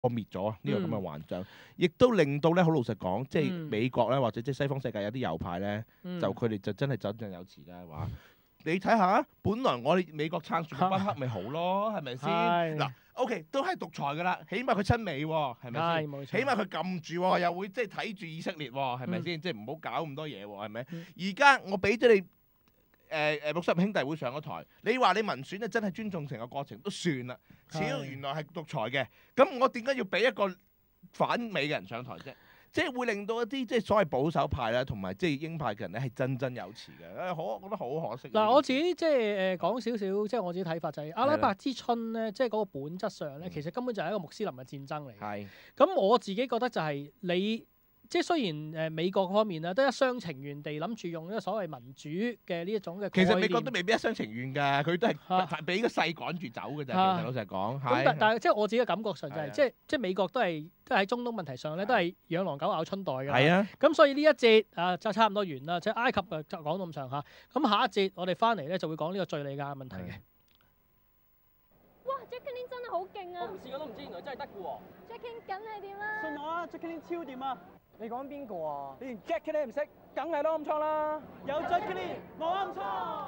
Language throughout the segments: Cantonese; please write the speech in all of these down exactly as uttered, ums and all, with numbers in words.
滅咗呢個咁嘅幻象，亦、嗯、都令到咧好老實講，即係美國咧或者即係西方世界有啲右派咧，嗯、就佢哋就真係走進有詞嘅話。你睇下，本來我哋美國撐住個賓克咪好咯，係咪先？嗱，OK 都係獨裁噶啦，起碼佢親美喎，係咪先？起碼佢撳住喎，又會即係睇住以色列喎，係咪先？嗯、即係唔好搞咁多嘢喎，係咪？而家、嗯、我俾咗你誒誒六十兄弟會上咗台，你話你民選咧真係尊重成個過程都算啦。只要原來係獨裁嘅，咁我點解要俾一個反美嘅人上台啫？即係會令到一啲即係所謂保守派啦，同埋即係鷹派嘅人咧係真真有詞嘅，誒可我覺得好可惜。嗱，我自己即係誒講少少，即係我自己睇法就係、是、阿拉伯之春咧，即係嗰個本質上咧，其實根本就係一個穆斯林嘅戰爭嚟。係。咁我自己覺得就係你。即係雖然誒美國方面咧都一廂情願地諗住用呢個所謂民主嘅呢一種嘅，其實美國都未必一廂情願㗎，佢都係俾個勢趕住走㗎咋。其實老實講，咁但但係即係我自己嘅感覺上就係、是，即係即係美國都係都係喺中東問題上咧都係養狼狗咬春袋㗎。係啊，咁所以呢一節啊就差唔多完啦，即係埃及啊就講到咁上下。咁下一節我哋翻嚟咧就會講呢個敍利亞問題嘅。 哇 Jacqueline 真係好勁啊！ 我唔試過都唔知原來真係得㗎喎。 Jacqueline 梗係點啦？ 信我啊 Jacqueline 超掂啊！你講邊個啊？你連 Jacqueline 唔識，梗係攞暗瘡啦！有 Jacqueline 冇暗瘡。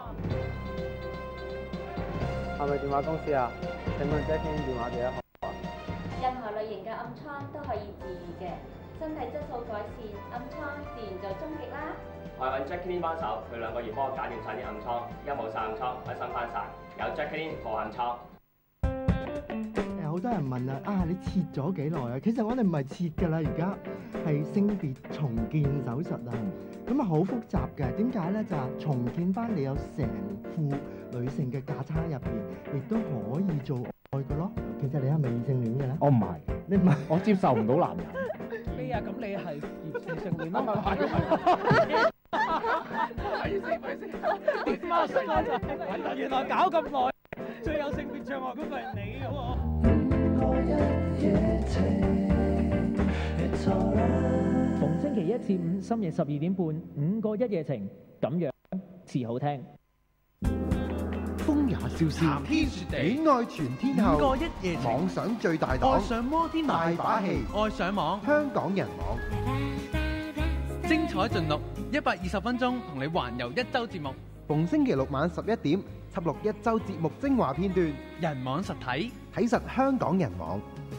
係咪電話公司啊？請問 Jacqueline 電話幾多號啊？ 任何類型嘅暗瘡都可以治癒嘅，身體質素改善，暗瘡自然就終結啦。 我係揾 Jacqueline 幫手，佢兩個月幫我搞掂晒啲暗瘡，而家冇晒暗瘡，開心翻晒。有 Jacqueline 冇暗瘡。 好多人問啊，啊你切咗幾耐啊？其實我哋唔係切㗎啦，而家係性別重建手術啊。咁啊好複雜嘅，點解咧？就係重建翻你有成副女性嘅架撐入邊，亦都可以做愛嘅咯。其實你係咪異性戀嘅咧？ 我唔係，你唔係，我接受唔到男人。 咩啊？咁你係異性戀啊？係先，係先。點啊？識啦就，原來搞咁耐，最有性別障礙嗰個係你喎。 逢星期一至五深夜十二點半，五個一夜情，咁樣似好聽。 風也蕭蕭，談天說地，戀愛全天候， 五個一夜情， 妄想最大檔， 愛上摩天大把戲， 愛上網， 香港人網， 精彩盡錄，一百二十分鐘同你環遊一周節目。 逢星期六晚十一點，輯錄一周節目精華片段， 人網實體， 睇實香港人網。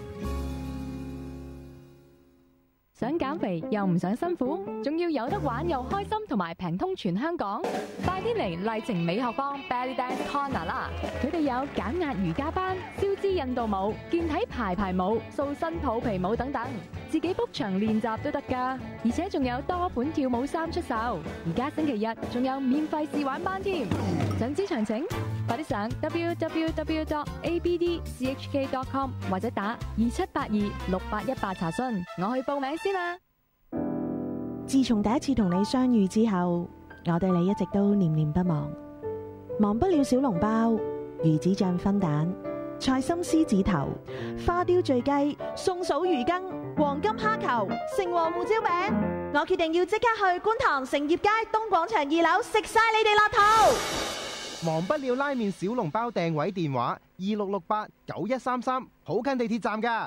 想減肥又唔想辛苦，仲要有得玩又開心，同埋平通全香港，快啲嚟麗晴美學坊 Belly Dance Corner 啦！佢哋有減壓瑜伽班、消脂印度舞、健體排排舞、塑身肚皮舞等等，自己 book 場練習都得㗎，而且仲有多款跳舞衫出售。而家星期日仲有免費試玩班添，想知詳情？快啲上 w w w dot a b d c h k dot com 或者打二七八二六八一八查詢。我去報名先啦。 自從第一次同你相遇之後，我對你一直都念念不忘，忘不了小籠包、魚子醬分蛋、菜心獅子頭、花雕醉雞、松鼠魚羹、黃金蝦球、城隍胡椒餅。我決定要即刻去觀塘成業街東廣場二樓食晒你哋辣頭。 忘不了拉麵小籠包訂位電話二六六八九一三三，好近地鐵站㗎。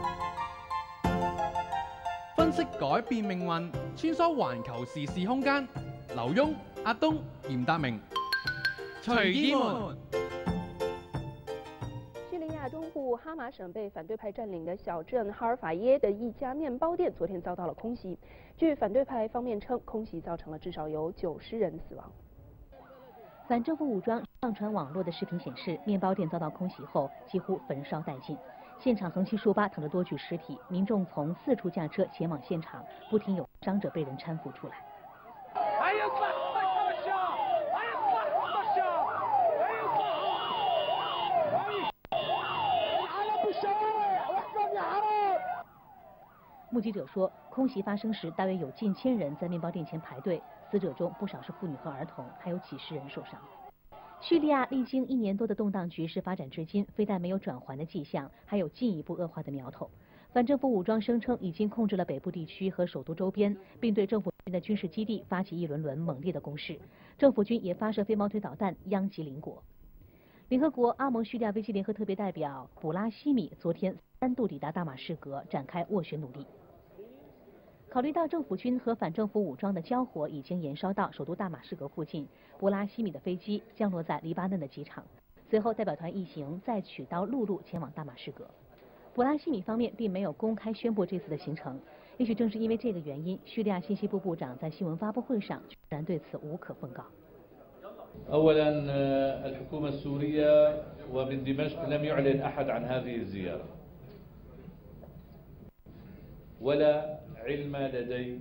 分析改變命運，穿梭環球時事空間。劉墉、阿東、嚴達明，隨意門。 敘利亞東部哈馬省被反對派佔領的小鎮哈爾法耶的一家麵包店，昨天遭到了空襲。據反對派方面稱，空襲造成了至少有九十人死亡。 反政府武裝上傳網絡的視頻顯示，麵包店遭到空襲後幾乎焚燒殆盡，現場橫七豎八躺着多具屍體，民眾從四處駕車前往現場，不停有傷者被人攙扶出來。目擊者說，空襲發生時，大約有近千人在麵包店前排隊，死者中不少是婦女和兒童，還有幾十人受傷。敘利亞歷經一年多的動盪局勢發展至今，非但沒有轉圜的跡象，還有進一步惡化的苗頭。反政府武裝聲稱已經控制了北部地區和首都周邊，並對政府軍的軍事基地發起一輪輪猛烈的攻勢。政府軍也發射飛毛腿導彈，殃及鄰國。聯合國阿盟敘利亞危機聯合特別代表布拉希米昨天三度抵達大馬士革，展開斡旋努力。考慮到政府軍和反政府武裝的交火已經延燒到首都大馬士革附近，博拉西米的飛機降落在黎巴嫩的機場。隨後，代表團一行再取道陸路前往大馬士革。博拉西米方面並沒有公開宣布這次的行程，也許正是因為這個原因，敘利亞信息部部長在新聞發布會上居然對此無可奉告。 أولاً الحكومة السورية ومن دمشق لم يعلن أحد عن هذه الزيارة ولا علم لدي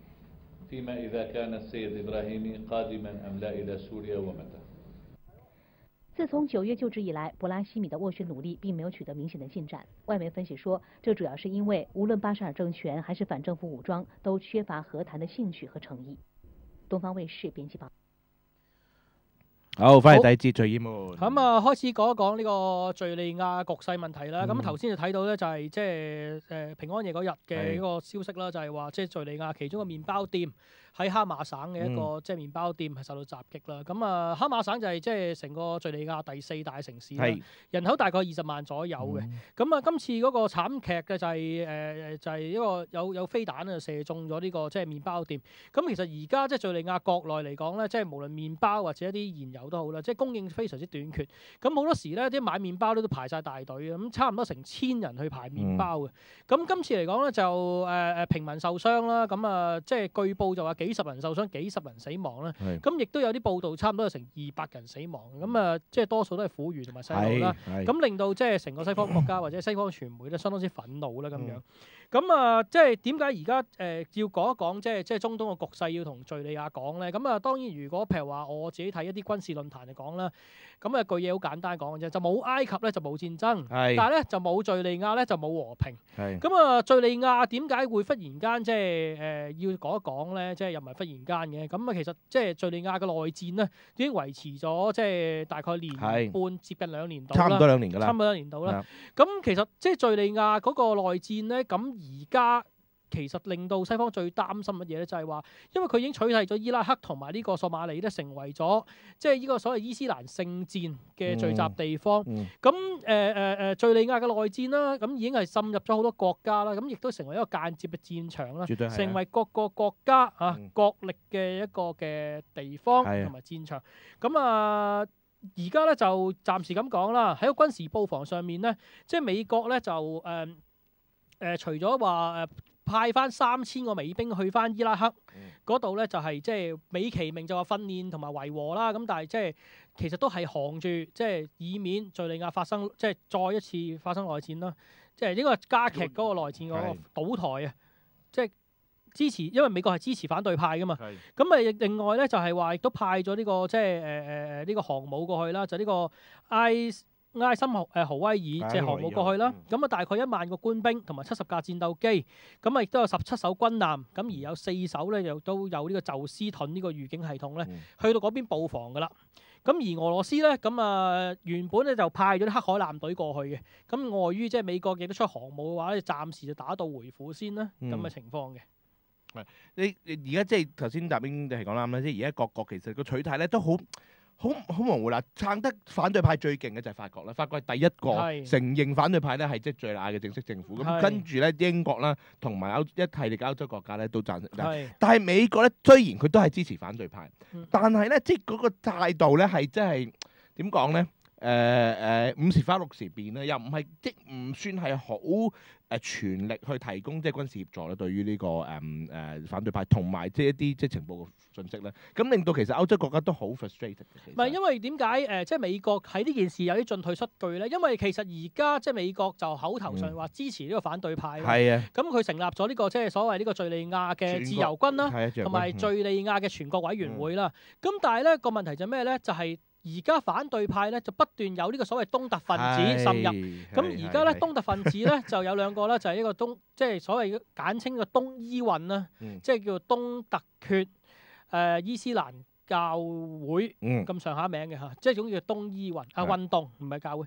فيما إذا كان السيد إبراهيمي قادماً أم لا إلى سوريا ومتى。 自從九月就職以來，博拉西米的斡旋努力並沒有取得明顯的進展。外媒分析說，這主要是因為無論巴沙爾政權還是反政府武裝都缺乏和談的興趣和誠意。東方衛視編輯報道。 好，翻嚟第二節最熱門。 咁啊，開始講一講呢個敍利亞局勢問題啦。咁頭先就睇到咧，就係即係誒平安夜嗰日嘅一個消息啦，就係話即係敍利亞其中個麵包店喺哈馬省嘅一個即係麵包店係受到襲擊啦。咁啊，哈馬省就係即係成個敍利亞第四大城市啦，人口大概二十萬左右嘅。咁啊，今次嗰個慘劇嘅就係誒就係一個有有飛彈啊射中咗呢個即係麵包店。咁其實而家即係敍利亞國內嚟講咧，即係無論麵包或者一啲燃油都好啦，即係供應非常之短缺。咁好多時咧，啲買麵包咧都排晒大隊嘅，咁差唔多成千人去排麵包嘅。咁、嗯、今次嚟講咧就誒誒、呃、平民受傷啦，咁啊即係據報就話幾十人受傷，幾十人死亡啦。咁亦都有啲報道，差唔多有成二百人死亡。咁啊即係多數都係婦孺同埋細路啦。咁令到即係成個西方國家或者西方傳媒咧相當之憤怒啦咁樣。咁啊，即係點解而家誒要講一講即係即係中東嘅局勢要同敍利亞講咧？咁啊，當然如果譬如話我自己睇一啲軍事論壇嚟講啦，咁啊句嘢好簡單講嘅啫，就冇埃及咧就冇戰爭，但係咧就冇敍利亞咧就冇和平。咁啊，敍利亞點解會忽然間即係誒要講一講咧？即係又唔係忽然間嘅。咁啊，其實即係敍利亞嘅內戰咧已經維持咗即係大概年半接近兩年度啦，差唔多兩年㗎啦，差唔多兩年度啦。咁其實即係敍利亞嗰個內戰咧，咁而家其實令到西方最擔心乜嘢咧，就係話，因為佢已經取締咗伊拉克同埋呢個索馬里咧，成為咗即係呢個所謂伊斯蘭聖戰嘅聚集地方。咁誒誒誒，敍利亞嘅內戰啦，咁已經係滲入咗好多國家啦，咁亦都成為一個間接嘅戰場啦，成為各個國家啊角力嘅一個嘅地方同埋戰場。咁啊，而家咧就暫時咁講啦，喺個軍事布防上面咧，即係美國咧就誒。呃誒、呃、除咗話誒派翻三千個美兵去翻伊拉克嗰度咧，就係即係美其名就話訓練同埋維和啦。咁但係即係其實都係防住，即係以免敍利亞發生即係再一次發生內戰啦。即係應該加劇嗰個內戰嗰個倒台啊！即係支持，因為美國係支持反對派噶嘛。咁啊，另外咧就係話亦都派咗呢、這個即係誒誒誒呢個航母過去啦，就呢、是、個 I。埃森豪誒豪威爾即係航母過去啦，咁啊、嗯、大概一萬個官兵同埋七十架戰鬥機，咁啊亦都有十七艘軍艦，咁而有四艘咧又都有呢個宙斯盾呢個預警系統咧，嗯、去到嗰邊布防噶啦。咁而俄羅斯咧，咁啊原本咧就派咗啲黑海艦隊過去嘅，咁礙於即係美國亦都出航母嘅話咧，暫時就打道回府先啦，咁嘅、嗯、情況嘅。 係你而家即係頭先達邊就係講啱啦，即係而家各國其實個取態咧都好。好好模糊啦，撐得反對派最勁嘅就係法國啦，法國係第一個承認反對派咧係即係敍利亞嘅正式政府。咁跟住咧英國啦，同埋歐一系列嘅歐洲國家咧都贊成。但係美國咧雖然佢都係支持反對派，嗯、但係咧即係嗰個態度咧係真係點講咧？誒誒、呃、五時花六時變啦，又唔係即唔算係好誒全力去提供即係軍事協助咧，對於呢、這個誒誒、呃、反對派同埋即係一啲即係情報嘅信息咧，咁令到其實歐洲國家都好 frustrated。 唔係因為點解誒即係美國喺呢件事有啲進退失據咧？因為其實而家即係美國就口頭上話支持呢個反對派，係啊、嗯，咁佢成立咗呢、這個即係所謂呢個敍利亞嘅自由軍啦，同埋敍利亞嘅全國委員會啦。咁、嗯、但係咧個問題就係咩咧？就係、是而家反對派咧就不斷有呢個所謂東突分子滲入，咁而家咧東突分子咧就有兩個啦，就係、是、一個東，即係所謂簡稱嘅東伊運啦，嗯、即係叫做東突厥誒、呃、伊斯蘭教會咁上下名嘅嚇，即係總叫東伊運啊運動，唔係教會。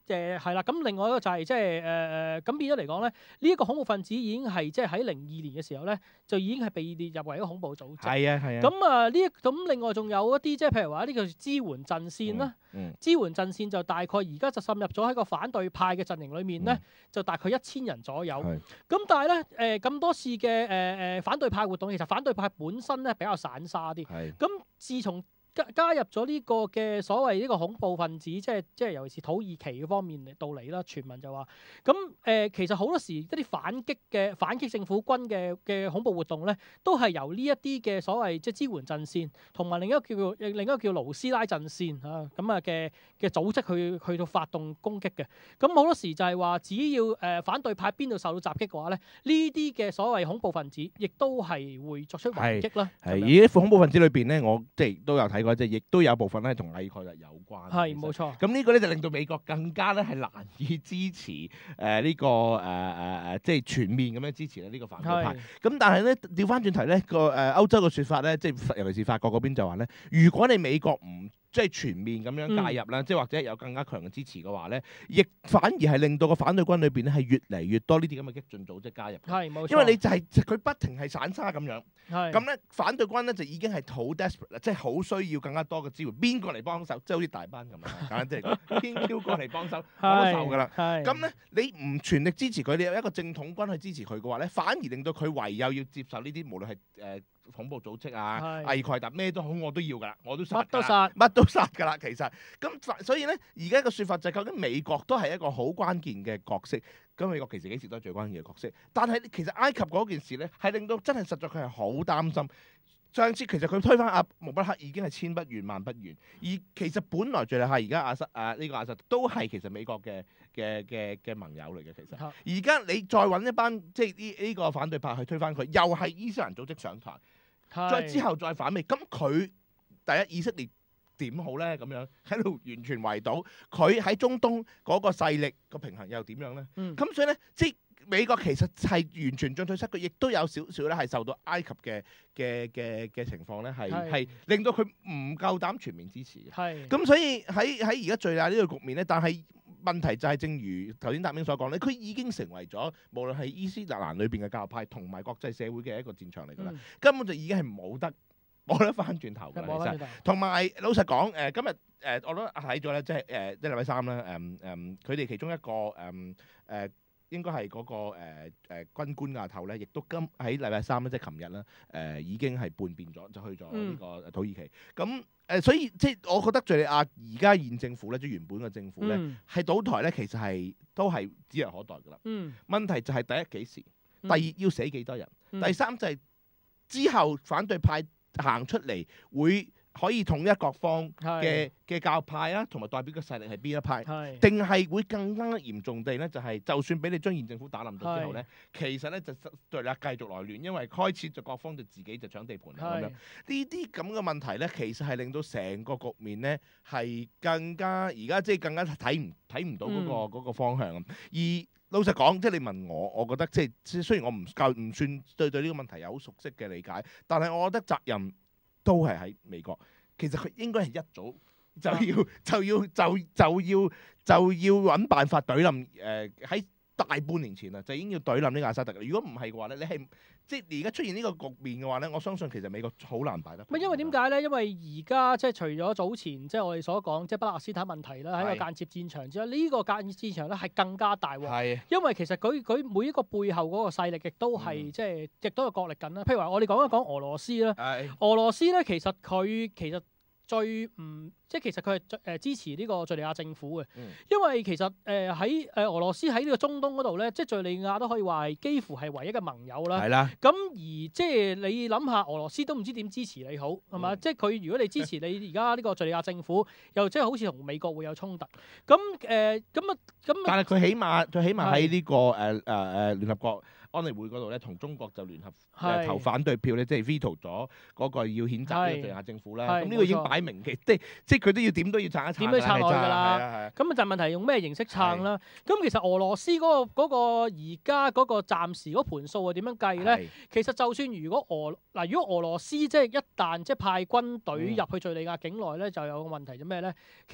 誒係啦，咁另外一個就係即係誒誒咁變咗嚟講咧，呢一個恐怖分子已經係即係喺零二年嘅時候咧，就已經係被列入為一個恐怖組織。 係啊係啊。 咁啊呢咁另外仲有一啲即係譬如話呢個支援陣線啦， 嗯支援陣線就大概而家就滲入咗喺個反對派嘅陣營裏面咧，就大概一千人左右。咁但係咧誒咁多次嘅誒誒反對派活動，其實反對派本身咧比較散沙啲。咁自從加加入咗呢個嘅所謂呢個恐怖分子，即係即係尤其是土耳其嗰方面嚟到嚟啦，傳聞就話咁誒，其實好多時一啲反擊嘅反擊政府軍嘅嘅恐怖活動咧，都係由呢一啲嘅所謂即係支援陣線，同埋另一個叫做另一個叫盧斯拉陣線啊咁啊嘅嘅組織去去到發動攻擊嘅。咁好多時就係話，只要誒、呃、反對派邊度受到襲擊嘅話咧，呢啲嘅所謂恐怖分子亦都係會作出還擊啦。 係而啲恐怖分子裏邊咧，我即係都有睇過。即係亦都有部分咧同阿爾蓋特有關， 係冇錯。 咁呢個咧就令到美國更加咧係難以支持誒呢、呃這個誒誒誒，即係全面咁樣支持咧呢個反對派。咁但係咧調翻轉頭咧個誒、呃、歐洲嘅説法咧，即係尤其是法國嗰邊就話咧，如果你美國唔即係全面咁樣介入啦，即係、嗯、或者有更加強嘅支持嘅話咧，亦反而係令到個反對軍裏邊咧係越嚟越多呢啲咁嘅激進組織加入。 係冇錯。 因為你就係、是、佢不停係散沙咁樣， 係咁咧反對軍咧就已經係好 desperate 啦，即係好需要更加多嘅支援。邊個嚟幫手？即係好似大班咁啊，簡單啲嚟講，邊挑過嚟幫手幫手㗎啦。咁咧你唔全力支持佢，你有一個正統軍去支持佢嘅話咧，反而令到佢唯有要接受呢啲無論係誒。呃恐怖組織啊，阿爾蓋特咩都好，我都要㗎啦，我都殺，乜都殺， 乜都殺㗎啦。其實咁，所以咧，而家個説法就係究竟美國都係一個好關鍵嘅角色。咁美國其實幾時都係最關鍵嘅角色。但係其實埃及嗰件事咧，係令到真係實在佢係好擔心。上次其實佢推翻阿穆巴克已經係千不願萬不願，而其實本來敍利亞而家阿薩啊呢個阿薩都係其實美國嘅嘅嘅嘅盟友嚟嘅。其實而家你再揾一班即係呢呢個反對派去推翻佢，又係伊斯蘭組織上台。再之後再反美，咁佢第一以色列點好咧？咁樣喺度完全圍堵，佢喺中東嗰個勢力個平衡又點樣咧？咁、嗯、所以咧，即係美國其實係完全進退失據，亦都有少少咧係受到埃及嘅嘅嘅嘅情況咧，係係令到佢唔夠膽全面支持嘅。咁所以喺喺而家敍利亞呢個局面咧，但係問題就係正如頭先達明所講咧，佢已經成為咗無論係伊斯蘭裏邊嘅教派同埋國際社會嘅一個戰場嚟㗎啦，嗯、根本就已經係冇得冇得翻轉頭㗎啦。其實同埋老實講，誒、呃、今日誒、呃、我都睇咗咧，即係誒即係禮拜三啦，誒誒佢哋其中一個誒誒。呃呃應該係嗰、那個誒誒、呃呃、軍官亞頭咧，亦都今喺禮拜三咧，即係琴日啦，誒、呃、已經係叛變咗，就去咗呢個土耳其。咁誒、呃，所以即係我覺得敍利亞而家現政府咧，即係原本嘅政府咧，係、嗯、倒台咧，其實係都係指日可待㗎啦。嗯、問題就係第一幾時，第二要死幾多人，嗯、第三就係之後反對派行出嚟會可以統一各方嘅嘅教派啊，同埋代表嘅勢力係邊一派？定係會更加嚴重地咧？就係、是、就算俾你將現政府打冧咗之後咧，其實咧就對啦繼續來亂，因為開始就各方就自己就搶地盤咁樣。呢啲咁嘅問題咧，其實係令到成個局面咧係更加而家即係更加睇唔睇唔到嗰、那個嗰、嗯、個方向。而老實講，即係你問我，我覺得即係雖然我唔夠唔算對對呢個問題有好熟悉嘅理解，但係我覺得責任都係喺美國，其實佢應該係一早就要就要就就要就要揾辦法懟冧誒喺大半年前啊，就已經要懟冧呢個阿薩特。如果唔係嘅話咧，你係即係而家出現呢個局面嘅話咧，我相信其實美國好難擺得。唔係因為點解咧？因為而家即係除咗早前即係我哋所講即係巴勒斯坦問題啦，喺個間接戰場之外，呢、這個間接戰場咧係更加大喎。係。因為其實佢佢每一個背後嗰個勢力亦都係、嗯、即係亦都有角力緊啦。譬如話我哋講一講俄羅斯啦，俄羅斯咧其實佢其實。最唔即係其實佢係誒支持呢個敍利亞政府嘅，嗯、因為其實誒喺誒俄羅斯喺呢個中東嗰度咧，即係敍利亞都可以話係幾乎係唯一嘅盟友啦。係啦。咁而即係你諗下，俄羅斯都唔知點支持你好係嘛？嗯、即係佢如果你支持你而家呢個敍利亞政府，又即係好似同美國會有衝突。咁誒咁啊咁。但係佢起碼佢起碼喺呢、呢個誒誒誒聯合國安理會嗰度咧，同中國就聯合、呃、投反對票咧，即係 veto 咗嗰個要譴責呢個敍利亞政府啦。咁呢個已經擺明嘅，即係即係佢都要點都要撐一撐。點都撐落去㗎啦。咁啊就問題用咩形式撐啦？咁其實俄羅斯嗰、嗰個而家嗰個暫時嗰盤數係點樣計咧？其實就算如果俄嗱，如果俄羅斯即係一旦即係派軍隊入去敍利亞境內咧，就有個問題就咩咧？其實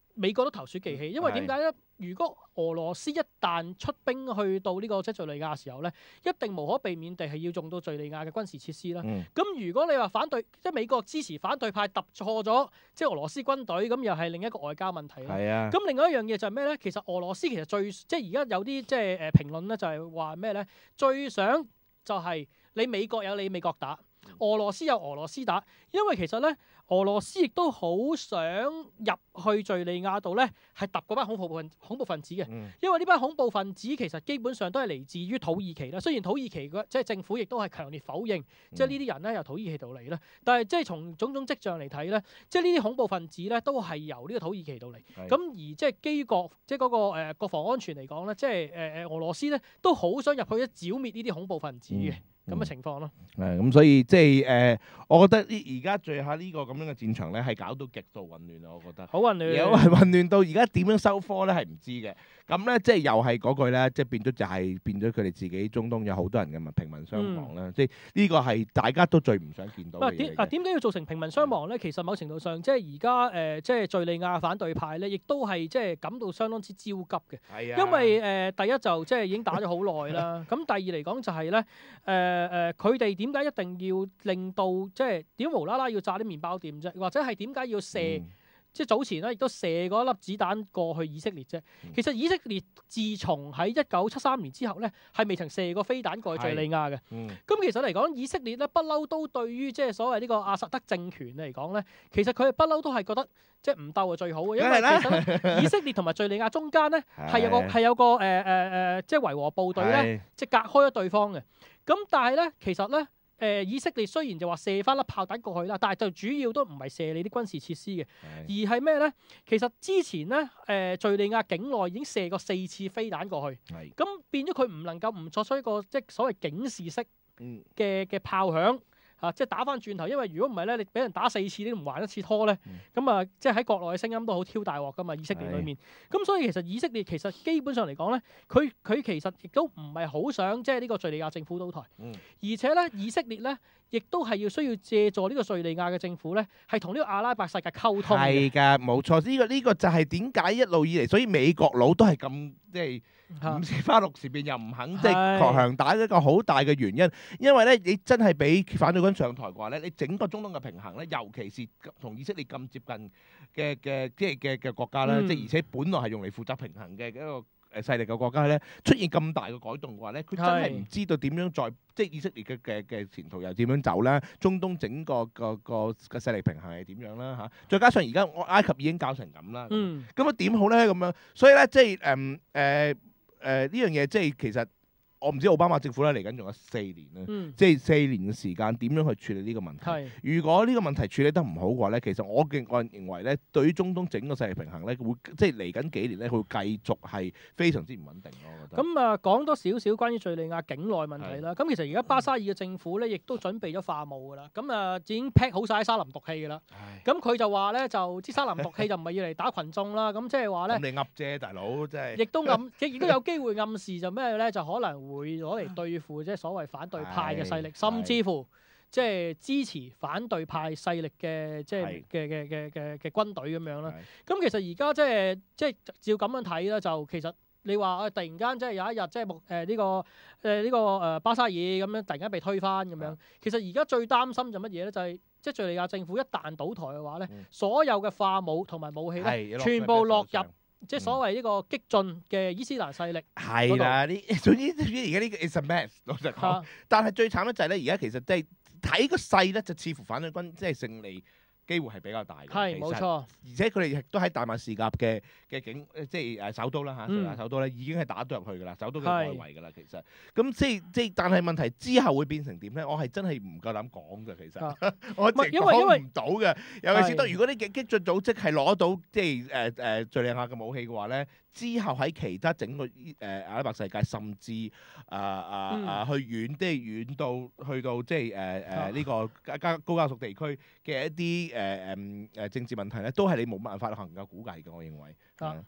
美國都投鼠忌器，因為點解咧？如果俄羅斯一旦出兵去到呢個即係敍利亞嘅時候咧，一定無可避免地係要用到敍利亞嘅軍事設施啦。咁、嗯、如果你話反對，即係美國支持反對派揼錯咗，即係俄羅斯軍隊，咁又係另一個外交問題啦。係啊。咁另外一樣嘢就係咩咧？其實俄羅斯其實最即係而家有啲即係誒評論咧，就係話咩咧？最想就係你美國有你美國打。俄羅斯有俄羅斯打，因為其實咧，俄羅斯亦都好想入去敍利亞度咧，係揼嗰班恐怖分恐怖分子嘅。嗯、因為呢班恐怖分子其實基本上都係嚟自於土耳其啦。雖然土耳其嘅即係政府亦都係強烈否認，嗯、即係呢啲人咧由土耳其度嚟啦。但係即係從種種跡象嚟睇咧，即係呢啲恐怖分子咧都係由呢個土耳其度嚟。咁是而即係基國即係嗰個誒、呃、國防安全嚟講咧，即係誒誒俄羅斯咧都好想入去一剿滅呢啲恐怖分子嘅。嗯咁嘅情況咯， 係咁、嗯，所以即係誒，我覺得呢而家最下呢個咁樣嘅戰場咧，係搞到極度混亂啊！我覺得好混亂， 有係混亂到而家點樣收科咧，係唔知嘅。咁咧，即係又係嗰句咧，即係變咗就係變咗佢哋自己中東有好多人嘅民平民傷亡啦。嗯、即係呢個係大家都最唔想見到嘅嘢。 點啊點解要造成平民傷亡咧？其實某程度上，即係而家誒，即係敍利亞反對派咧，亦都係即係感到相當之焦急嘅。係啊，因為誒、呃、第一就即係已經打咗好耐啦。咁第二嚟講就係、是、咧，誒、呃、誒，佢哋點解一定要令到即係點無啦啦要炸啲麵包店啫？或者係點解要射？嗯即係早前咧，亦都射嗰粒子彈過去以色列啫。其實以色列自從喺一九七三年之後咧，係未曾射過飛彈過去敍利亞嘅。咁、嗯、其實嚟講，以色列咧不嬲都對於即係所謂呢個阿薩德政權嚟講咧，其實佢哋不嬲都係覺得即係唔鬥係最好嘅，因為其實以色列同埋敍利亞中間咧係有個係有個誒誒誒，即係維和部隊咧，即係隔開咗對方嘅。咁但係咧，其實咧。誒、呃、以色列雖然就話射翻粒炮彈過去啦，但係就主要都唔係射你啲軍事設施嘅，而係咩咧？其實之前咧，誒、呃、敍利亞境內已經射過四次飛彈過去，咁變咗佢唔能夠唔作出一個即係所謂警示式嘅嘅炮響。啊！即係打翻轉頭，因為如果唔係咧，你俾人打四次，你唔還一次拖咧，咁啊、嗯，即係喺國內嘅聲音都好挑大鑊噶嘛。以色列裏面，咁是所以其實以色列其實基本上嚟講咧，佢佢其實亦都唔係好想即係呢個敍利亞政府倒台，嗯、而且咧以色列咧亦都係要需要借助呢個敍利亞嘅政府咧，係同呢個阿拉伯世界溝通嘅。係㗎， 冇錯，呢、呢個呢、呢個就係點解一路以嚟，所以美國佬都係咁即係。五時花六時變又唔肯即係強打一個好大嘅原因，因為咧你真係俾反對軍上台嘅話咧，你整個中東嘅平衡咧，尤其是同以色列咁接近嘅嘅即係嘅嘅國家咧，嗯、即係而且本來係用嚟負責平衡嘅一個誒勢力嘅國家咧，出現咁大嘅改動嘅話咧，佢真係唔知道點樣再即係以色列嘅嘅嘅前途又點樣走啦，中東整個個個個勢力平衡係點樣啦嚇？再加上而家埃及已經搞成咁啦，咁啊點好咧咁樣？所以咧即係誒誒。嗯呃誒呢樣嘢即係其實我唔知奧巴馬政府咧嚟緊仲有四年咧，嗯、即係四年嘅時間點樣去處理呢個問題？是如果呢個問題處理得唔好嘅話咧，其實我嘅個人認為咧，對於中東整個勢力平衡咧，會即係嚟緊幾年咧，佢會繼續係非常之唔穩定咯。我覺得。咁啊，講多少少關於敍利亞境內問題啦。咁是其實而家巴沙爾嘅政府咧，亦都準備咗化武㗎啦。咁啊，已經 pack 好晒沙林毒氣㗎啦。咁佢唉就話咧，就啲沙林毒氣就唔係要嚟打群眾啦。咁即係話咧，你噏啫，大佬，真係。亦都暗，亦都有機會暗示就咩咧？就可能會攞嚟對付即係所謂反對派嘅勢力，甚至乎即係支持反對派勢力嘅即係嘅嘅嘅嘅嘅軍隊咁樣啦。咁其實而家即係即係照咁樣睇啦，就其實你話啊，突然間即係有一日即係目誒呢個誒呢個誒巴沙爾咁樣突然間被推翻咁樣。其實而家最擔心就乜嘢咧？就係即係敍利亞政府一旦倒台嘅話咧，所有嘅化武同埋武器咧，全部落入即係所謂呢個激進嘅伊斯蘭勢力，係啦，呢總之總之而家呢個 is a mess，老實講。啊、但係最慘咧就係咧，而家其實即係睇個勢咧，就似乎反對軍即係勝利機會係比較大嘅。係冇錯，而且佢哋亦都喺大馬士革嘅嘅境，即係誒首都啦嚇，敍利亞首都咧已經係打到入去㗎啦，首都嘅外圍㗎啦，其實。咁即係即係，但係問題之後會變成點咧？我係真係唔夠膽講嘅，其實。啊、我直講唔到嘅，尤其是當如果啲激激進組織係攞到即係誒誒敍利亞嘅武器嘅話咧。之後喺其他整個誒、呃、阿拉伯世界，甚至啊啊啊去遠，即係遠到去到即係誒誒呢個加高加索地區嘅一啲誒誒誒政治問題咧，都係你冇辦法能夠估計嘅，我認為。啊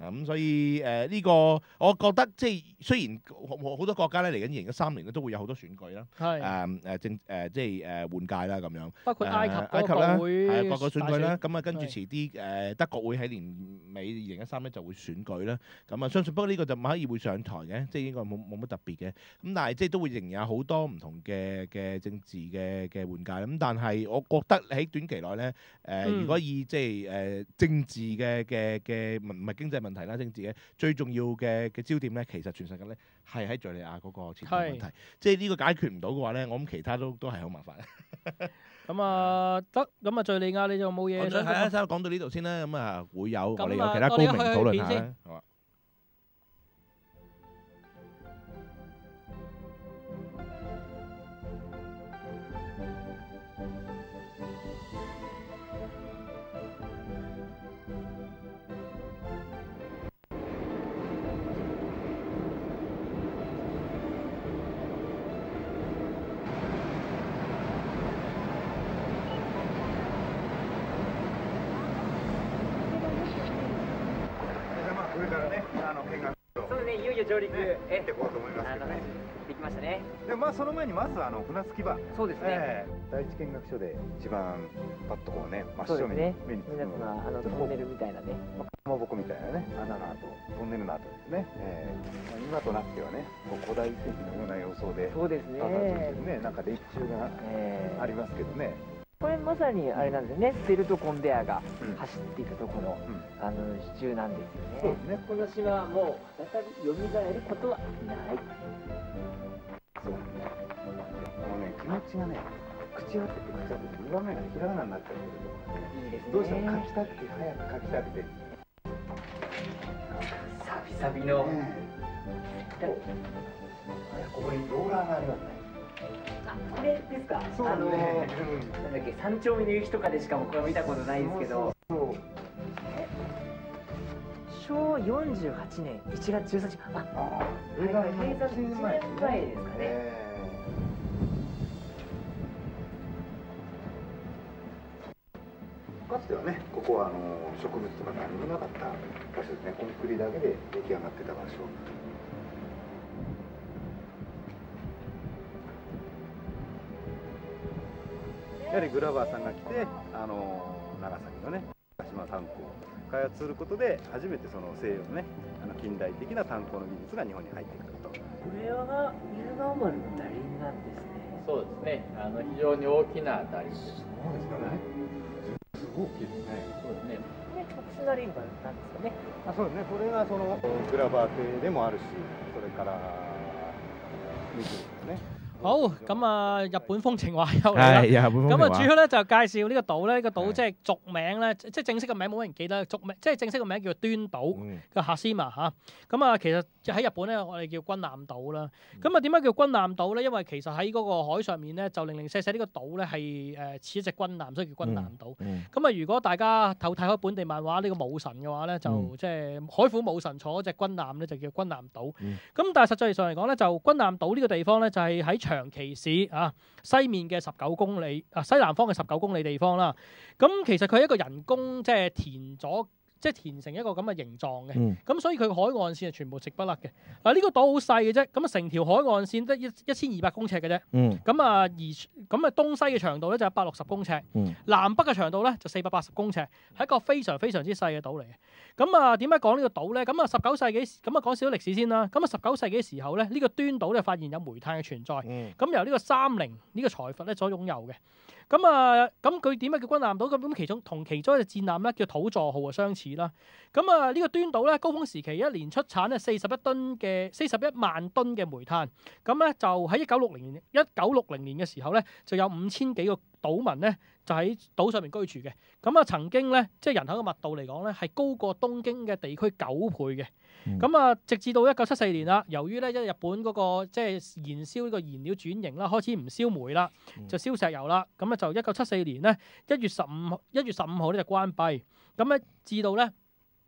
咁所以誒呢個我覺得即係雖然好好多國家咧嚟緊二零一三年咧都會有好多選舉啦， 係誒誒政誒即係誒換屆啦咁樣， 包括埃及誒埃及啦， 嗰個會係啊各個選舉啦， 大選咁啊跟住係遲啲誒德國會喺年尾二零一三咧就會選舉啦，咁啊相信不過呢個就唔可以會上台嘅，即係應該冇冇乜特別嘅，咁但係即係都會仍然有好多唔同嘅嘅政治嘅嘅換屆，咁但係我覺得喺短期內咧誒，如果以即係誒政治嘅嘅嘅唔唔係經濟問題啦，政治嘅最重要嘅嘅焦點咧，其實全世界咧係喺敍利亞嗰個前途問題，即係呢個解決唔到嘅話咧，我諗其他都都係好麻煩。 咁啊得，咁啊敍利亞你仲有冇嘢想講？ 係啊，先講到呢度先啦，咁啊會有我哋有咁啊其他高明我哋去討論片先下啦，好啊。 これからね、あの見学そうね、いよいよ上陸えってこうと思いますけどね。 できましたね。 でまあその前にまずあの船着き場。 そうですね。 ええ第一見学所で一番パッとこうね真正面にそうですね。 目につく皆のが様あのトンネルみたいなね。 かまぼこみたいなね穴の跡、トンネルの跡ですね。ええまあ今となってはね、こう古代遺跡のような様相で、 そうですねただね、なんか列柱がありますけどね。 これまさにあれなんですよね。ベルトコンベアが走っていたところの、あの支柱なんですよね。 そうですね。 この島はもう再び蘇ることはない。 そう。もうね気持ちがね、口当てて口当てて上目がひらがなになっちゃってる。 いいですね。 どうしても書きたくて早く書きたくて。 サビサビの。 ここにローラーがありますね。 これですか。 そうね。 あのなんだっけ三丁目の雪とかでしか僕は見たことないですけど。 そう。 昭和よんじゅうはちねんいちがつじゅうさんにち。あ、 これが警察いちねんまえですかね。 かつてはね、ここはあの植物とか何もなかった場所ですね。コンクリだけで出来上がってた場所。やはりグラバーさんが来て、あの長崎のね、鹿島炭鉱を開発することで、初めてその西洋のね、あの近代的な炭鉱の技術が日本に入ってくると。 これは犬川丸の打輪なんですね。 そうですね。あの非常に大きな打輪です。 そうですよね。すごい大きいですね。 そうですね。 これ特殊な輪なんですかね。 あ、そうですね。これがそのグラバー系でもあるし、それから水ですね。 好，咁啊，日本風情話又嚟啦。 係日本風情話咁啊，主要咧就介紹呢個島咧，呢個島即係俗名咧，即係正式嘅名冇人記得，俗名即係正式嘅名叫做端島，叫夏斯嘛嚇。咁啊，其實喺日本咧，我哋叫軍艦島啦。咁啊，點解叫軍艦島咧？因為其實喺嗰個海上面咧，就零零舍舍呢個島咧係誒似一隻軍艦，所以叫軍艦島。咁啊，如果大家睇睇開本地漫畫呢個武神嘅話咧，就即係海虎武神坐嗰隻軍艦咧，就叫軍艦島。咁但係實際上嚟講咧，就軍艦島呢個地方咧，就係喺長崎市啊西面嘅十九公里啊西南方嘅十九公里地方啦。咁其實佢係一個人工即係填咗。即係填成一個咁嘅形狀嘅，咁、嗯、所以佢海岸線係全部直不甩嘅。嗱呢個島好細嘅啫，咁啊成條海岸線得一一千二百公尺嘅啫。咁、嗯、啊而咁啊東西嘅長度咧就一百六十公尺，嗯、南北嘅長度咧就四百八十公尺，係一個非常非常之細嘅島嚟嘅。咁啊點解講呢個島咧？咁啊十九世紀，咁啊講少少歷史先啦。咁啊十九世紀嘅時候咧，呢、這個端島咧發現有煤炭嘅存在，咁、嗯、由呢個三菱呢個財閥咧所擁有嘅。咁啊，咁佢點解叫軍艦島？咁咁其中同其中一隻戰艦咧叫土佐號啊相似啦。咁啊呢個端島咧高峰時期一年出產咧四十一噸嘅四十一萬噸嘅煤炭。咁咧就喺一九六零年一九六零年嘅時候咧就有五千幾個島民咧就喺島上面居住嘅。咁啊曾經咧即係人口嘅密度嚟講咧係高過東京嘅地區九倍嘅。咁啊、嗯，直至到一九七四年啦，由於咧一日本嗰、那個即係燃燒呢個燃料轉型啦，開始唔燒煤啦，就燒石油啦。咁啊，就一九七四年咧一月十五一月十五號咧就關閉。咁咧至到咧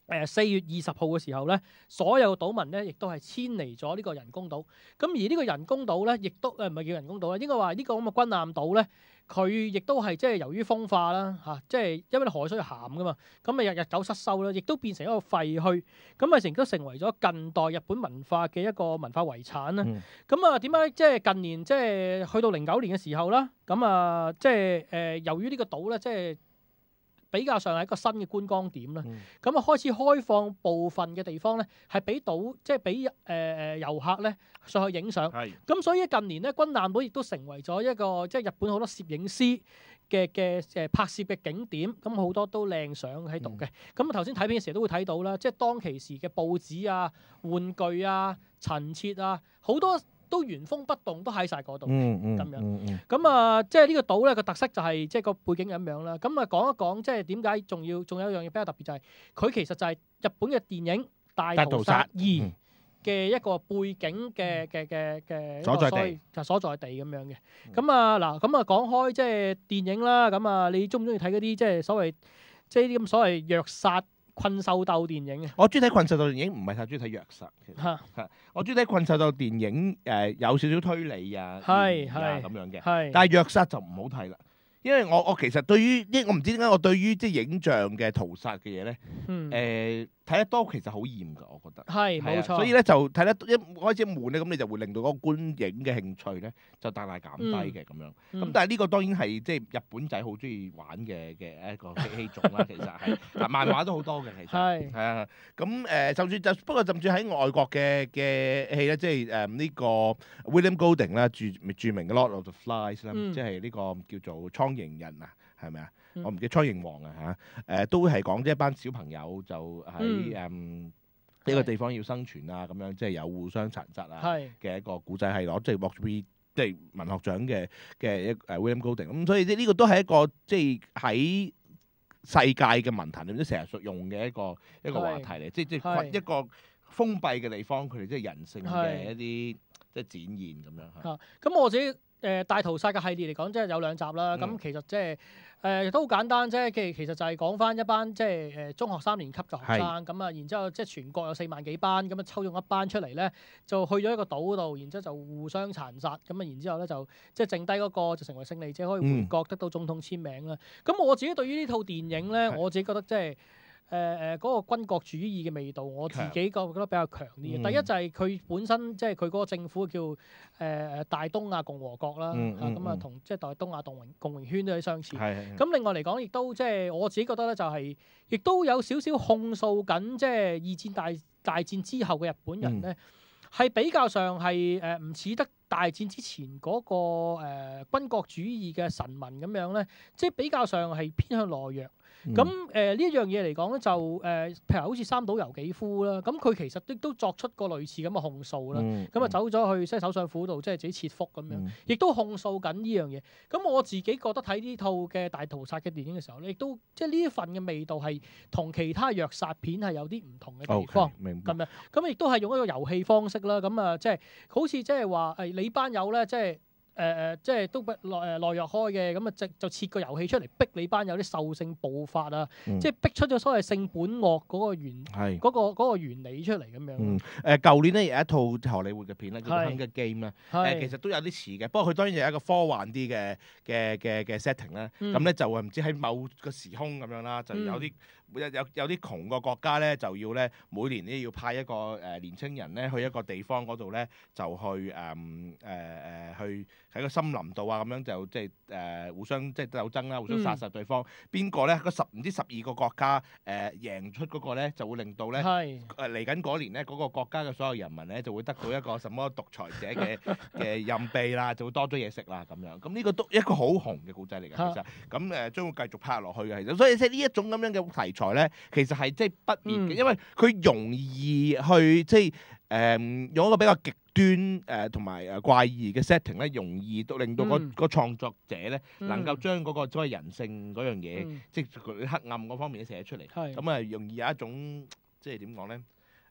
誒四月二十號嘅時候咧，所有島民咧亦都係遷離咗呢個人工島。咁而呢個人工島咧，亦都誒唔係叫人工島啦，應該話呢個咁嘅軍艦島咧，佢亦都係即係由於風化啦嚇，即係因為海水係鹹噶嘛，咁咪日日久失修啦，亦都變成一個廢墟，咁咪成都成為咗近代日本文化嘅一個文化遺產啦。咁啊點解即係近年即係去到零九年嘅時候啦，咁啊即係誒由於呢個島咧即係比較上係一個新嘅觀光點啦，咁啊、嗯、開始開放部分嘅地方咧，係俾島即係俾誒誒遊客咧上去影相。咁所以近年咧，軍艦島亦都成為咗一個即係日本好多攝影師嘅嘅誒拍攝嘅景點，咁好多都靚相喺度嘅。咁啊頭先睇片嘅時候都會睇到啦，即係當其時嘅報紙啊、玩具啊、陳設啊，好多都原封不動都喺晒嗰度嘅，咁樣。咁啊，即係呢個島咧個特色就係即係個背景咁樣啦。咁啊講一講即係點解仲要仲有一樣嘢比較特別就係佢其實就係日本嘅電影《大屠殺二》嘅一個背景嘅嘅嘅嘅所在地， 就所在地咁樣嘅。咁啊嗱，咁啊講開即係電影啦。咁啊，你中唔中意睇嗰啲即係所謂即係呢啲咁所謂虐殺困獸鬥電影嘅？ 我中意睇困獸鬥電影，唔係太中意睇虐殺。嚇嚇，我中意睇困獸鬥電影，誒有少少推理啊， 係係咁樣嘅。 係， 但係虐殺就唔好睇啦。因為我我其實對於，因為我唔知點解我對於即係影像嘅屠殺嘅嘢咧，誒睇得多其實好厭㗎，我覺得係冇錯。 所以咧就睇得一開始悶咧，咁你就會令到嗰個觀影嘅興趣咧就大大減低嘅咁樣。咁但係呢個當然係即係日本仔好中意玩嘅嘅一個戲種啦，其實係嗱漫畫都好多嘅其實係係啊。咁誒就算就不過甚至喺外國嘅嘅戲咧，即係誒呢個 William Golding 啦，著著名嘅 Lord of the Flies 啦，即係呢個叫做蒼蠅人啊，係咪啊？我唔記得蒼蠅王啊嚇，誒都係講即係一班小朋友就喺誒呢個地方要生存啊，咁樣即係有互相殘殺啊嘅一個古仔，係攞即係獲即係文學獎嘅嘅一誒 William Golding。咁所以即係呢個都係一個即係喺世界嘅文壇裏面成日用嘅一個一個話題嚟，即係即係一個封閉嘅地方，佢哋即係人性嘅一啲即係展現咁樣嚇。 咁我自己。誒、呃、大屠殺嘅系列嚟講，即係有兩集啦。咁、嗯、其實即係誒都好簡單啫。其其實就係講翻一班即係誒中學三年級嘅學生咁啊，然之後即係全國有四萬幾班，咁啊抽中一班出嚟咧，就去咗一個島度，然之後就互相殘殺。咁啊，然之後咧就即係剩低嗰個就成為勝利者，可以回國得到總統簽名啦。咁、嗯、我自己對於呢套電影咧，我自己覺得即係。誒誒嗰個軍國主義嘅味道，我自己覺覺得比較強啲嘅。嗯、第一就係佢本身即係佢嗰個政府叫誒誒、呃、大東亞共和國啦，咁啊同即係大東亞共榮共榮圈都有啲相似。咁另外嚟講，亦都即係我自己覺得咧，就係、是、亦都有少少控訴緊，即係二戰大大戰之後嘅日本人咧，係、嗯、比較上係誒唔似得大戰之前嗰、那個誒、呃、軍國主義嘅臣民咁樣咧，即係比較上係偏向懦弱。咁誒呢一樣嘢嚟講咧，就誒、呃、譬如好似三島由紀夫啦，咁佢其實都都作出過類似咁嘅控訴啦。咁啊、嗯、走咗去即係首相府度，即係自己切腹咁樣，亦、嗯、都控訴緊呢樣嘢。咁我自己覺得睇呢套嘅大屠殺嘅電影嘅時候咧，亦都即係呢一份嘅味道係同其他虐殺片係有啲唔同嘅地方。 明白。咁樣咁亦都係用一個遊戲方式啦。咁啊即係好似即係話誒你班友咧，即係。誒誒、呃，即係都不內誒內弱開嘅，咁啊就就設個遊戲出嚟逼你班有啲獸性暴發啊，嗯、即係逼出咗所謂性本惡嗰個原係嗰、嗰個嗰個原理出嚟咁樣。嗯， 誒舊年咧有一套荷里活嘅片咧叫《Hunger Game》啦，誒其實都有啲似嘅，不過佢當然有一個科幻啲嘅嘅嘅嘅 setting 啦，咁咧、嗯、就係唔知喺某個時空咁樣啦，就有啲。嗯有有有啲窮個國家咧，就要咧每年咧要派一個誒、呃、年青人咧去一個地方嗰度咧，就去誒誒誒去喺個森林度啊，咁樣就即係誒互相即係鬥爭啦，互相殺殺對方。邊個咧？個十唔知十二個國家誒、呃、贏出嗰個咧，就會令到咧誒嚟緊嗰年咧嗰、嗰個國家嘅所有人民咧就會得到一個什麼獨裁者嘅嘅任庇啦，就會多咗嘢食啦咁樣。咁呢個都一個好紅嘅故仔嚟嘅，其實咁誒將會繼續拍落去嘅。其實所以即係呢一種咁樣嘅題材咧，其實係即係不滅嘅，嗯、因為佢容易去即係誒、呃、用一個比較極端誒同埋誒怪異嘅 setting 咧，容易都令到個個創作者咧能夠將嗰個所謂人性嗰樣嘢，嗯、即係佢黑暗嗰方面寫出嚟。咁啊、嗯，容易有一種即係點講咧？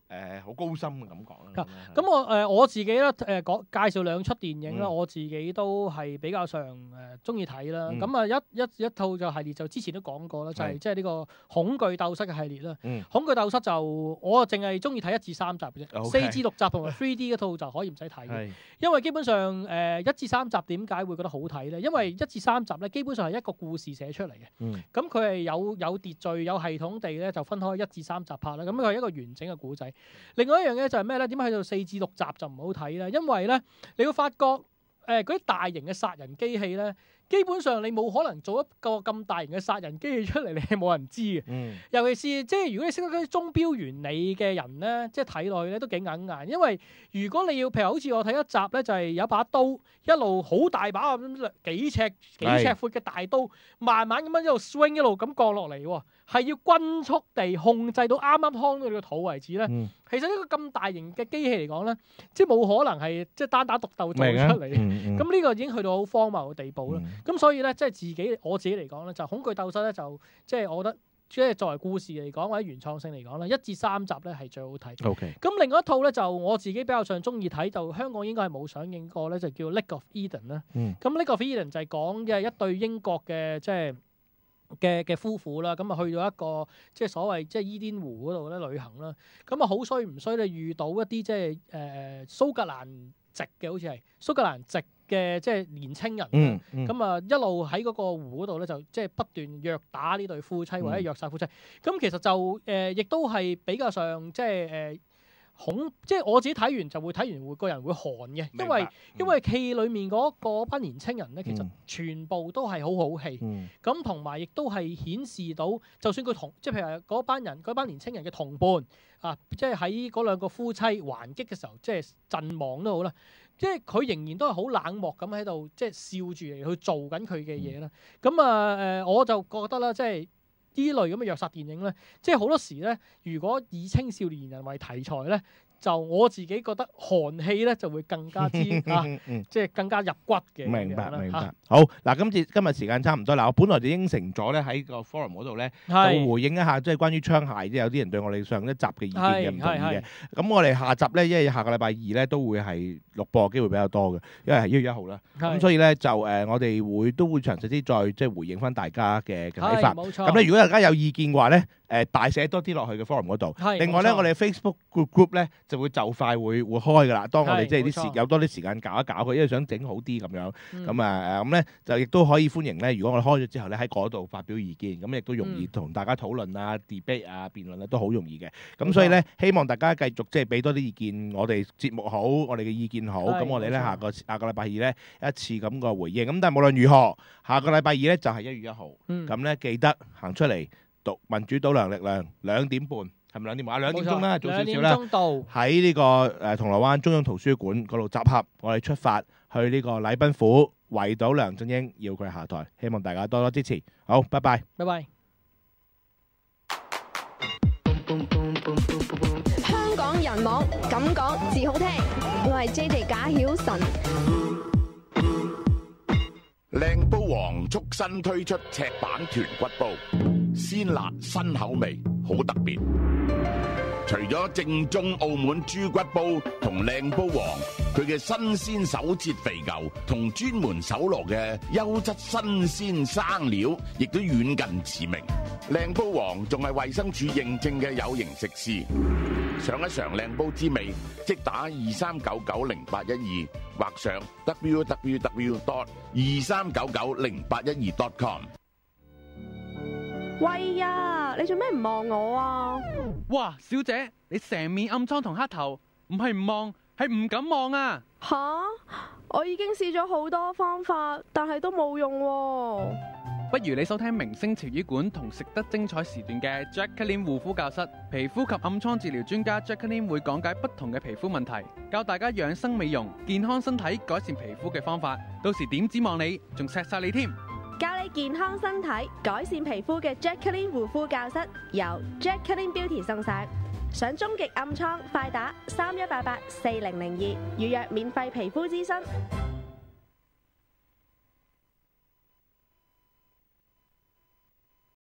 誒好高深嘅感覺啦。 咁我誒、呃、我自己咧誒講介紹兩出電影啦， 嗯、 我自己都係比較上誒中意睇啦。咁啊、嗯、一一一套就系列就之前都講過啦，就係即係呢個恐懼鬥室嘅系列啦。 嗯、 恐懼鬥室就我淨係中意睇一至三集嘅啫，四 Okay 至六集同埋 three D 嗰套就可以唔使睇嘅， 是因為基本上誒、呃、一至三集點解會覺得好睇咧？因為一至三集咧基本上係一個故事寫出嚟嘅。咁佢係有有秩序、有系統地咧就分開一至三集拍啦。咁佢係一個完整嘅故仔。另外一樣嘢就係咩咧？點解去到四至六集就唔好睇咧？因為咧你會發覺誒嗰啲大型嘅殺人機器咧。基本上你冇可能做一個咁大型嘅殺人機器出嚟，你係冇人知嘅。嗯、尤其是即係如果你識得嗰啲鐘錶原理嘅人咧，即係睇落去咧都幾硬硬。因為如果你要譬如好似我睇一集咧，就係、是、有把刀一路好大把咁幾尺幾尺闊嘅大刀，慢慢咁樣一路 swing 一路咁降落嚟喎，係要均速地控制到啱啱劏到你個肚為止咧。嗯、其實呢個咁大型嘅機器嚟講咧，即係冇可能係即係單打獨鬥做出嚟。咁呢、嗯嗯、個已經去到好荒謬嘅地步啦。咁、嗯、所以咧，即係自己我自己嚟講咧，就恐懼鬥室咧，就即係我覺得，即係作為故事嚟講或者原創性嚟講咧，一至三集咧係最好睇。OK。咁另外一套咧，就我自己比較上中意睇，就香港應該係冇上映過咧，就叫《Lake of Eden》啦。嗯。咁《Lake of Eden》就係講嘅一對英國嘅即係嘅嘅夫婦啦，咁啊去到一個即係所謂即係伊甸湖嗰度咧旅行啦。咁啊好衰唔衰咧？遇到一啲即係誒蘇格蘭籍嘅，好似係蘇格蘭籍嘅即係年青人，咁啊、嗯嗯、一路喺嗰個湖嗰度咧，就即係不斷虐打呢對夫妻或者虐殺夫妻。咁、嗯、其實就誒、呃，亦都係比較上即係誒。呃恐即係我自己睇完就會睇完會個人會寒嘅，因為、嗯、因為戲裡面嗰班年青人咧，其實全部都係好好戲，咁同埋亦都係顯示到，就算佢同即係譬如嗰班人嗰班年青人嘅同伴啊，即係喺嗰兩個夫妻還擊嘅時候，即係陣亡都好啦，即係佢仍然都係好冷漠咁喺度，即係笑住嚟去做緊佢嘅嘢啦。咁啊誒，我就覺得啦，即係。呢類咁嘅虐殺電影咧，即係好多時咧，如果以青少年人為題材咧，就我自己覺得寒氣咧就會更加之啊，即係更加入骨嘅。 明白，明白。好嗱，今次今日時間差唔多啦，我本來就應承咗咧喺個 forum 嗰度咧，就回應一下即係關於槍械，即係有啲人對我哋上一集嘅意見嘅唔同意嘅。咁我哋下集咧，因為下個禮拜二咧都會係錄播嘅機會比較多嘅，因為係一月一號啦。咁所以咧就誒，我哋會都會詳細啲再即係回應翻大家嘅嘅睇法。冇錯。咁咧，如果大家有意見嘅話咧，誒大寫多啲落去嘅 forum 嗰度。另外咧，我哋 Facebook group group 咧就會就快會會開㗎啦。當我哋即係啲時有多啲時間搞一搞佢，因為想整好啲咁樣。咁啊誒咁咧就亦都可以歡迎咧。如果我哋開咗之後咧喺嗰度發表意見，咁亦都容易同大家討論啊、debate 啊、辯論啊都好容易嘅。咁所以咧，希望大家繼續即係俾多啲意見，我哋節目好，我哋嘅意見好。咁我哋咧下個下個禮拜二咧一次咁個回應。咁但係無論如何，下個禮拜二咧就係一月一號。咁咧記得行出嚟讀民主倒梁力量，兩點半係咪兩點半啊？兩點鐘啦，早少少啦。喺呢個誒銅鑼灣中央圖書館嗰度集合，我哋出發去呢個禮賓府圍堵梁振英，要佢下台。希望大家多多支持。好，拜拜。 拜拜。 香港人網咁講至好聽，我係 J J 賈曉晨。 靚煲王促新推出赤版豚骨煲，鮮辣新口味，好特別。除咗正宗澳門豬骨煲同靚煲王，佢嘅新鮮手切肥牛同專門搜羅嘅優質新鮮生料，亦都遠近馳名。靚煲王仲係衛生署認證嘅有形食肆。嘗一嘗靚煲之味，即打二三九九零八一二，或上 w w w dot 二三九九零八一二 dot com。 喂呀，你做咩唔望我啊？ 哇，小姐，你成面暗瘡同黑頭，唔係唔望，係唔敢望啊！ 吓，我已經試咗好多方法，但係都冇用喎。 不如你收聽明星潮語館同食得精彩時段嘅 Jacqueline 護膚教室，皮膚及暗瘡治療專家 Jacqueline 會講解不同嘅皮膚問題，教大家養生美容、健康身體、改善皮膚嘅方法。到時點指望你，仲錫晒你添。 教你健康身體、改善皮膚嘅 Jacqueline 護膚教室，由 Jacqueline Beauty 送上。想終極暗瘡，快打三一八八四零零二預約免費皮膚諮詢。